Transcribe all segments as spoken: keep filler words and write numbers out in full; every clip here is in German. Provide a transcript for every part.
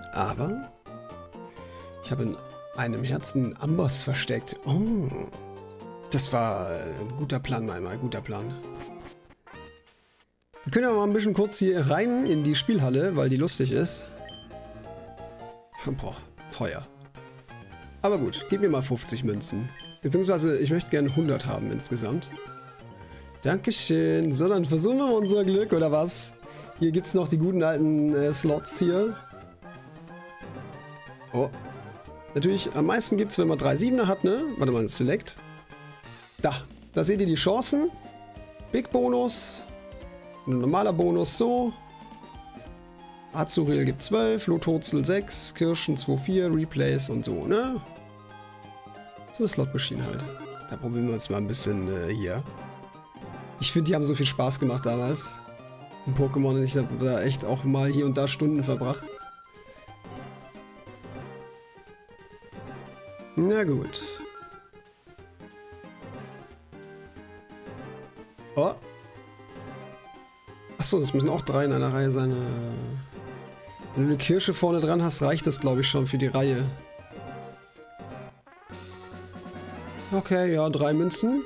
Aber ich habe in einem Herzen Amboss versteckt. Oh, das war ein guter Plan, mal guter Plan. Wir können ja mal ein bisschen kurz hier rein in die Spielhalle, weil die lustig ist. Boah, teuer. Aber gut, gib mir mal fünfzig Münzen. Beziehungsweise, ich möchte gerne hundert haben insgesamt. Dankeschön. So, dann versuchen wir mal unser Glück, oder was? Hier gibt es noch die guten alten äh, Slots hier. Oh. Natürlich, am meisten gibt es, wenn man drei Siebener hat, ne? Warte mal, Select. Da. Da seht ihr die Chancen. Big Bonus. Ein normaler Bonus so. Azuril gibt zwölf, Lototzel sechs, Kirschen zwei vier, Replays und so, ne? So eine Slot-Maschine halt. Da probieren wir uns mal ein bisschen äh, hier. Ich finde, die haben so viel Spaß gemacht damals. In Pokémon, und ich habe da echt auch mal hier und da Stunden verbracht. Na gut. Oh. Achso, das müssen auch drei in einer Reihe sein. Wenn du eine Kirsche vorne dran hast, reicht das, glaube ich, schon für die Reihe. Okay, ja, drei Münzen.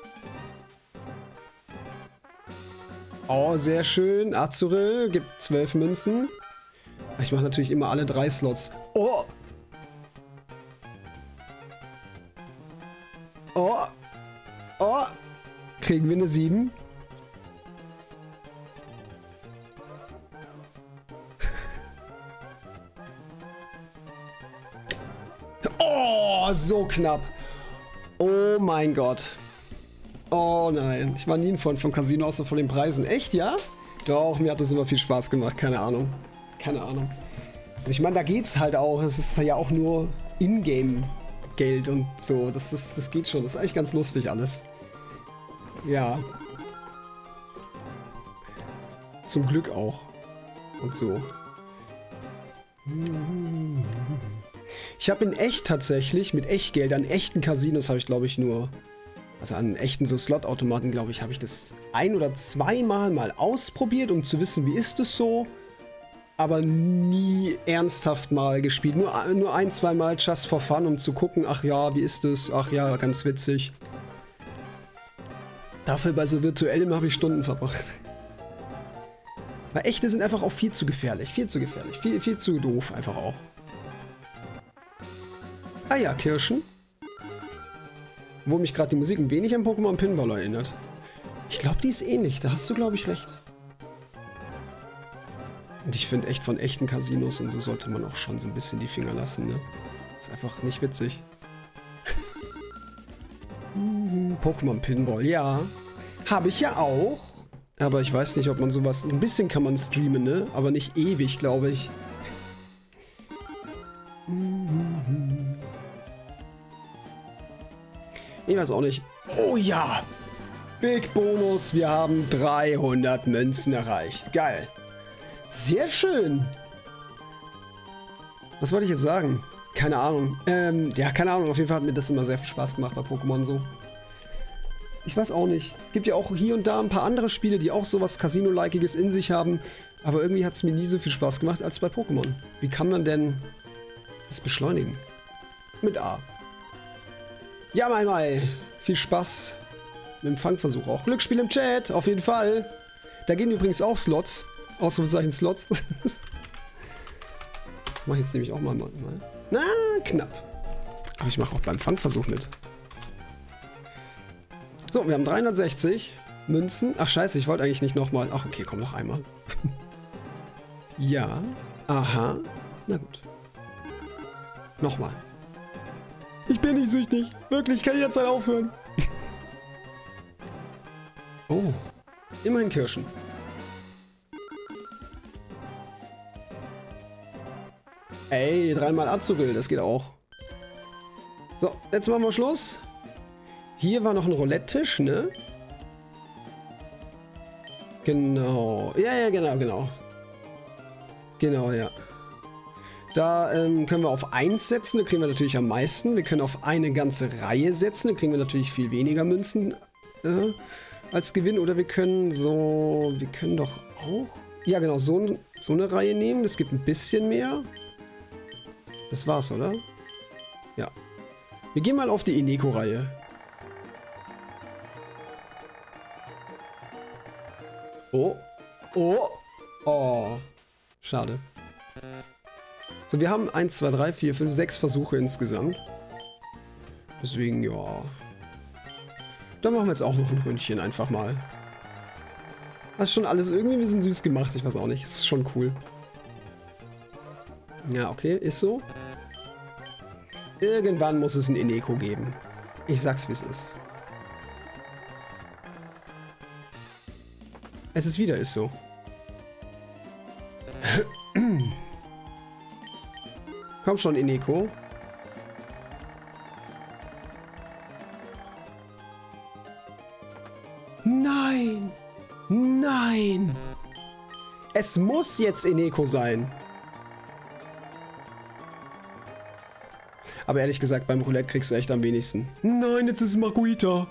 Oh, sehr schön. Azuril gibt zwölf Münzen. Ich mache natürlich immer alle drei Slots. Oh! Oh! Oh! Kriegen wir eine sieben? Oh, so knapp. Oh mein Gott. Oh nein, ich war nie ein Freund vom Casino, außer von den Preisen. Echt, ja? Doch, mir hat das immer viel Spaß gemacht, keine Ahnung. Keine Ahnung. Und ich meine, da geht's halt auch. Es ist ja auch nur Ingame-Geld und so. Das, ist, das geht schon. Das ist eigentlich ganz lustig alles. Ja. Zum Glück auch. Und so. Ich habe in echt tatsächlich, mit Echtgeld, an echten Casinos habe ich glaube ich nur, also an echten so Slot-Automaten glaube ich, habe ich das ein- oder zweimal mal ausprobiert, um zu wissen, wie ist es so, aber nie ernsthaft mal gespielt. Nur, nur ein, zwei Mal just for fun, um zu gucken, ach ja, wie ist es, ach ja, ganz witzig. Dafür bei so virtuellem habe ich Stunden verbracht. Weil echte sind einfach auch viel zu gefährlich, viel zu gefährlich, viel, viel zu doof einfach auch. Ah ja, Kirschen. Wo mich gerade die Musik ein wenig an Pokémon Pinball erinnert. Ich glaube, die ist ähnlich. Da hast du, glaube ich, recht. Und ich finde echt, von echten Casinos und so sollte man auch schon so ein bisschen die Finger lassen, ne? Ist einfach nicht witzig. Pokémon Pinball, ja. Habe ich ja auch. Aber ich weiß nicht, ob man sowas... Ein bisschen kann man streamen, ne? Aber nicht ewig, glaube ich. Ich weiß auch nicht. Oh ja! Big Bonus, wir haben dreihundert Münzen erreicht. Geil. Sehr schön. Was wollte ich jetzt sagen? Keine Ahnung. Ähm, ja, keine Ahnung. Auf jeden Fall hat mir das immer sehr viel Spaß gemacht bei Pokémon so. Ich weiß auch nicht. Gibt ja auch hier und da ein paar andere Spiele, die auch sowas Casino-likiges in sich haben. Aber irgendwie hat es mir nie so viel Spaß gemacht als bei Pokémon. Wie kann man denn das beschleunigen? Mit A. Ja, Mai Mai. Viel Spaß mit dem Fangversuch auch. Glücksspiel im Chat, auf jeden Fall. Da gehen übrigens auch Slots. Ausrufezeichen Slots. Mach ich jetzt nämlich auch mal. mal. Na, knapp. Aber ich mache auch beim Fangversuch mit. So, wir haben dreihundertsechzig Münzen. Ach scheiße, ich wollte eigentlich nicht nochmal. Ach okay, komm, noch einmal. Ja. Aha. Na gut. Nochmal. Ich bin nicht süchtig. Wirklich, kann ich jetzt halt aufhören. Oh. Immerhin Kirschen. Ey, dreimal Azuril, das geht auch. So, jetzt machen wir Schluss. Hier war noch ein Roulette-Tisch, ne? Genau. Ja, ja, genau, genau. Genau, ja. Da ähm, können wir auf eins setzen, da kriegen wir natürlich am meisten. Wir können auf eine ganze Reihe setzen, da kriegen wir natürlich viel weniger Münzen äh, als Gewinn. Oder wir können so, wir können doch auch, ja genau, so, so eine Reihe nehmen, das gibt ein bisschen mehr. Das war's, oder? Ja. Wir gehen mal auf die Eneko-Reihe. Oh. Oh. Oh. Schade. So, wir haben eins, zwei, drei, vier, fünf, sechs Versuche insgesamt. Deswegen, ja. Da machen wir jetzt auch noch ein Ründchen einfach mal. Das ist schon alles irgendwie ein bisschen süß gemacht. Ich weiß auch nicht. Das ist schon cool. Ja, okay. Ist so. Irgendwann muss es ein Eneko geben. Ich sag's, wie es ist. Es ist wieder, ist so. Komm schon, Eneko. Nein! Nein! Es muss jetzt Eneko sein. Aber ehrlich gesagt, beim Roulette kriegst du echt am wenigsten. Nein, jetzt ist es Marguita.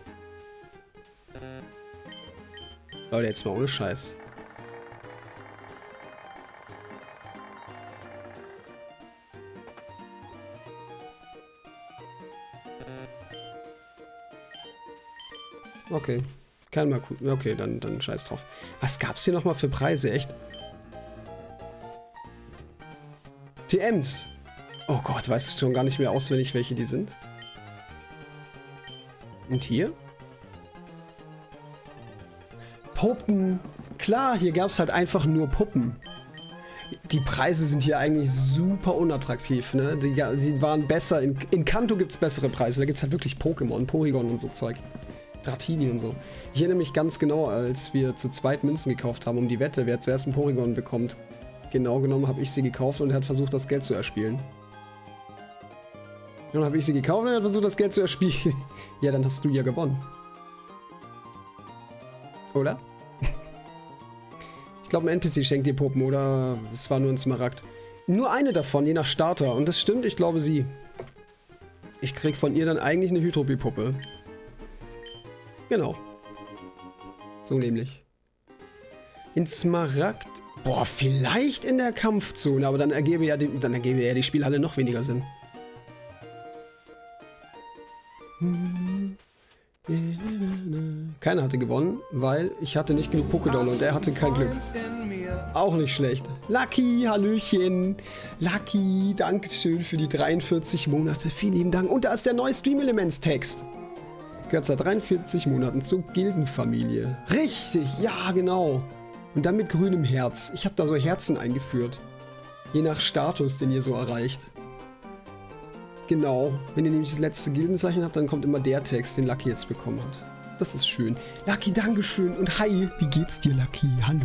Leute, jetzt mal ohne Scheiß. Okay. Kein Marguita. Okay, dann, dann scheiß drauf. Was gab's hier nochmal für Preise, echt? T Ms. Oh Gott, weiß schon gar nicht mehr auswendig, welche die sind. Und hier? Puppen. Klar, hier gab es halt einfach nur Puppen. Die Preise sind hier eigentlich super unattraktiv, ne? Die, die waren besser. In, in Kanto gibt es bessere Preise. Da gibt es halt wirklich Pokémon, Porygon und so Zeug. Dratini und so. Ich erinnere mich ganz genau, als wir zu zweit Münzen gekauft haben um die Wette, wer zuerst einen Porygon bekommt. Genau genommen habe ich sie gekauft und er hat versucht, das Geld zu erspielen. Dann habe ich sie gekauft und er hat versucht, das Geld zu erspielen. Ja, dann hast du ja gewonnen. Oder? Ich glaube, ein N P C schenkt dir Puppen, oder es war nur ein Smaragd. Nur eine davon, je nach Starter. Und das stimmt, ich glaube sie. Ich krieg von ihr dann eigentlich eine Hydropie-Puppe. Genau. So nämlich. In Smaragd. Boah, vielleicht in der Kampfzone, aber dann ergebe ja die, dann ergebe ja die Spielhalle noch weniger Sinn. Keiner hatte gewonnen, weil ich hatte nicht genug Pokédoll und er hatte kein Glück. Auch nicht schlecht. Lucky, Hallöchen. Lucky, Dankeschön für die dreiundvierzig Monate. Vielen lieben Dank. Und da ist der neue Stream-Elements-Text. Gehört seit dreiundvierzig Monaten zur Gildenfamilie. Richtig, ja genau. Und dann mit grünem Herz. Ich habe da so Herzen eingeführt. Je nach Status, den ihr so erreicht. Genau. Wenn ihr nämlich das letzte Gildenzeichen habt, dann kommt immer der Text, den Lucky jetzt bekommen hat. Das ist schön. Lucky, Dankeschön. Und hi, wie geht's dir, Lucky? Hallo.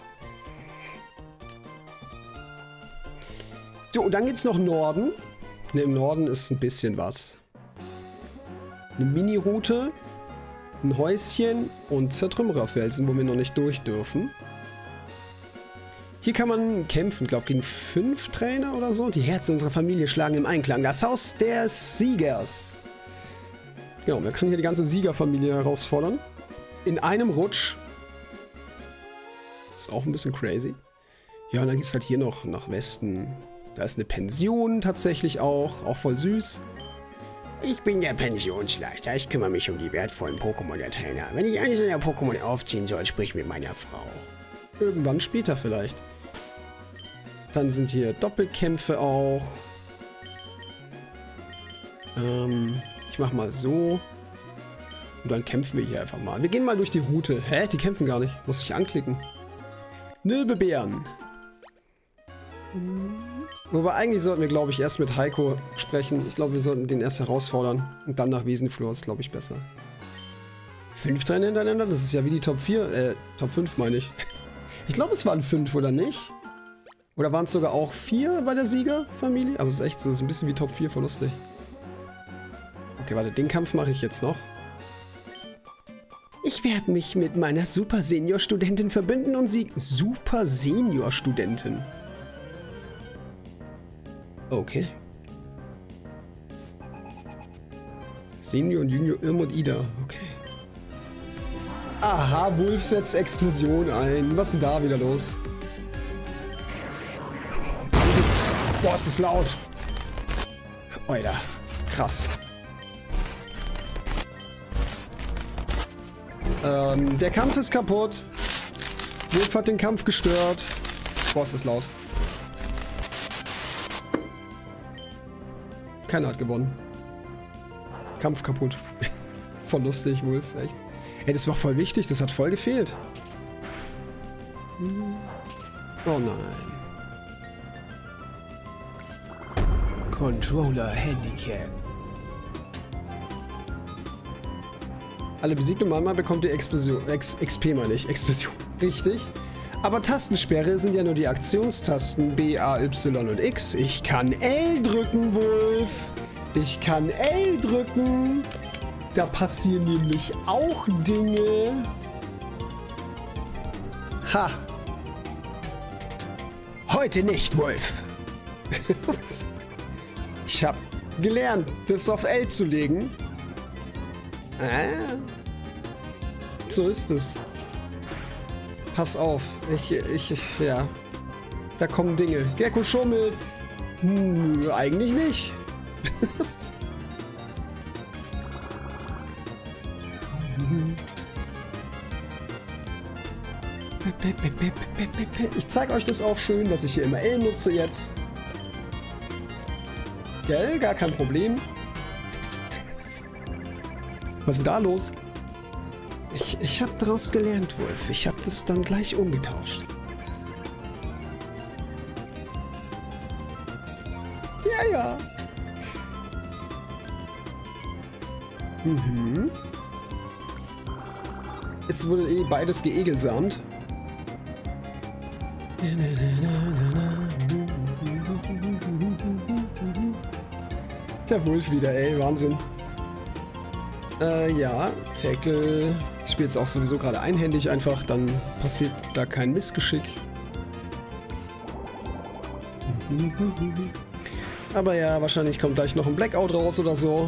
So, und dann geht's noch Norden. Ne, im Norden ist ein bisschen was. Eine Mini-Route, ein Häuschen und Zertrümmererfelsen, wo wir noch nicht durch dürfen. Hier kann man kämpfen, glaube ich, gegen fünf Trainer oder so. Die Herzen unserer Familie schlagen im Einklang. Das Haus des Siegers. Genau, man kann hier die ganze Siegerfamilie herausfordern. In einem Rutsch. Das ist auch ein bisschen crazy. Ja, und dann geht es halt hier noch nach Westen. Da ist eine Pension tatsächlich auch. Auch voll süß. Ich bin der Pensionsleiter. Ich kümmere mich um die wertvollen Pokémon der Trainer. Wenn ich eines seiner Pokémon aufziehen soll, sprich mit meiner Frau. Irgendwann später vielleicht. Dann sind hier Doppelkämpfe auch. Ähm, ich mach mal so. Und dann kämpfen wir hier einfach mal. Wir gehen mal durch die Route. Hä? Die kämpfen gar nicht. Muss ich anklicken. Nilbebeeren. Wobei eigentlich sollten wir, glaube ich, erst mit Heiko sprechen. Ich glaube, wir sollten den erst herausfordern. Und dann nach Wiesenflur ist, glaube ich, besser. Fünf Trainer hintereinander? Das ist ja wie die Top vier. Äh, Top fünf meine ich. Ich glaube, es waren fünf, oder nicht? Oder waren es sogar auch vier bei der Siegerfamilie? Aber es ist echt so, es ist ein bisschen wie Top vier, voll lustig. Okay, warte, den Kampf mache ich jetzt noch. Ich werde mich mit meiner Super Senior Studentin verbünden und sie... Super Senior Studentin? Okay. Senior und Junior, Irm und Ida, okay. Aha, Wolf setzt Explosion ein. Was ist denn da wieder los? Boah, ist das laut. Alter, krass. Ähm, der Kampf ist kaputt. Wolf hat den Kampf gestört. Boah, ist das laut. Keiner hat gewonnen. Kampf kaputt. Voll lustig, Wolf, echt. Ey, das war voll wichtig, das hat voll gefehlt. Oh nein. Controller Handicap. Alle besiegt und einmal bekommt ihr Explosion. Ex, X P meine ich. Explosion. Richtig. Aber Tastensperre sind ja nur die Aktionstasten B, A, Y und X. Ich kann L drücken, Wolf. Ich kann L drücken. Da passieren nämlich auch Dinge. Ha. Heute nicht, Wolf. Ich habe gelernt, das auf L zu legen. Ah. So ist es. Pass auf. Ich, ich, ich, ja. Da kommen Dinge. Gecko schummelt. Hm, eigentlich nicht. Ich zeige euch das auch schön, dass ich hier immer L nutze jetzt. Gell? Gar kein Problem. Was ist denn da los? Ich, ich habe daraus gelernt, Wolf. Ich habe das dann gleich umgetauscht. Ja, ja. Mhm. Jetzt wurde eh beides geegelsamt. Der Wolf wieder, ey. Wahnsinn. Äh, ja. Tackle. Ich spiele jetzt auch sowieso gerade einhändig einfach. Dann passiert da kein Missgeschick. Aber ja, wahrscheinlich kommt gleich noch ein Blackout raus oder so.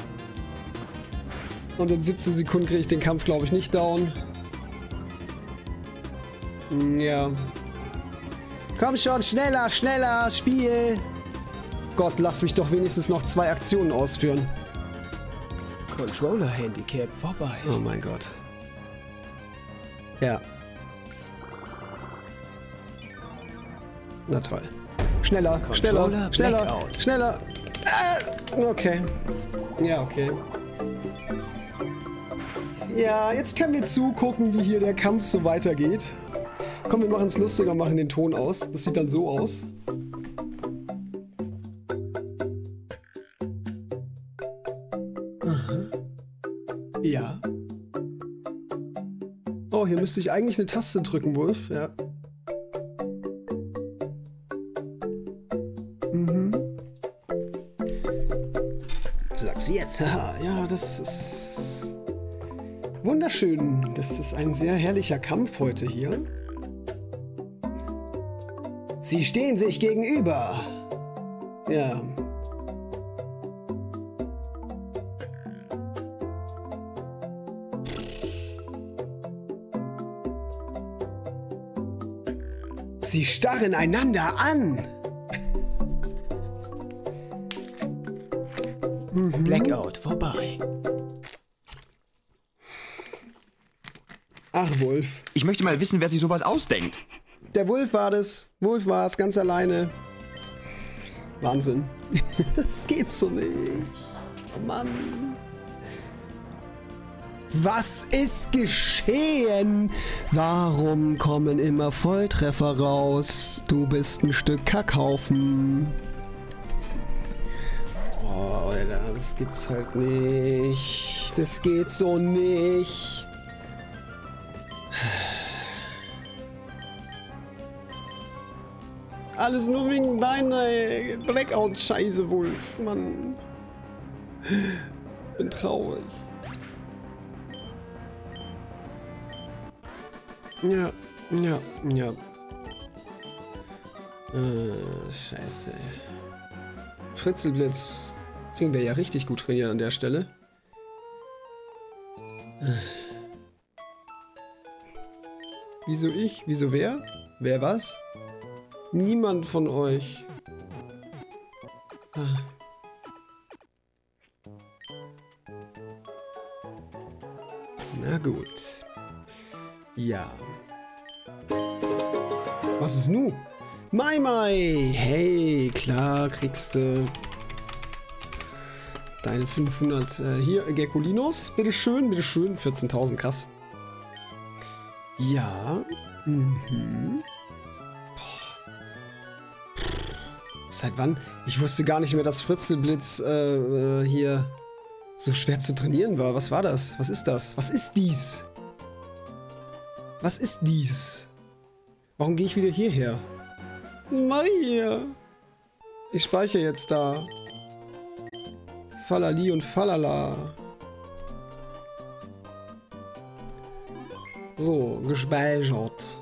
Und in siebzehn Sekunden kriege ich den Kampf, glaube ich, nicht down. Ja. Komm schon, schneller, schneller, Spiel. Gott, lass mich doch wenigstens noch zwei Aktionen ausführen. Controller Handicap vorbei. Oh mein Gott. Ja. Na toll. Schneller, schneller, schneller, Blackout. schneller. Ah, okay. Ja, okay. Ja, jetzt können wir zugucken, wie hier der Kampf so weitergeht. Komm, wir machen es lustiger, machen den Ton aus. Das sieht dann so aus. Aha. Ja. Oh, hier müsste ich eigentlich eine Taste drücken, Wolf. Ja. Mhm. Sagst du jetzt? Haha, ja, das ist wunderschön. Das ist ein sehr herrlicher Kampf heute hier. Sie stehen sich gegenüber. Ja. Sie starren einander an. Mhm. Blackout vorbei. Ach, Wolf. Ich möchte mal wissen, wer sich sowas ausdenkt. Der Wolf war das. Wolf war es, ganz alleine. Wahnsinn. Das geht so nicht. Oh Mann. Was ist geschehen? Warum kommen immer Volltreffer raus? Du bist ein Stück Kackhaufen. Oh, Alter, das gibt's halt nicht. Das geht so nicht. Alles nur wegen deiner Blackout-Scheiße, Wolf. Mann. Bin traurig. Ja, ja, ja. Äh, scheiße. Fritzelblitz kriegen wir ja richtig gut trainiert an der Stelle. Wieso ich? Wieso wer? Wer was? Niemand von euch. Ah. Na gut. Ja. Was ist nu? Mai Mai! Hey, klar, kriegst du deine fünfhundert. Äh, hier, Gekolinos. Bitteschön, bitteschön. vierzehntausend, krass. Ja. Mhm. Seit wann? Ich wusste gar nicht mehr, dass Fritzelblitz äh, äh, hier so schwer zu trainieren war. Was war das? Was ist das? Was ist dies? Was ist dies? Warum gehe ich wieder hierher? Maria! Ich speichere jetzt da. Falali und Falala. So, gespeichert.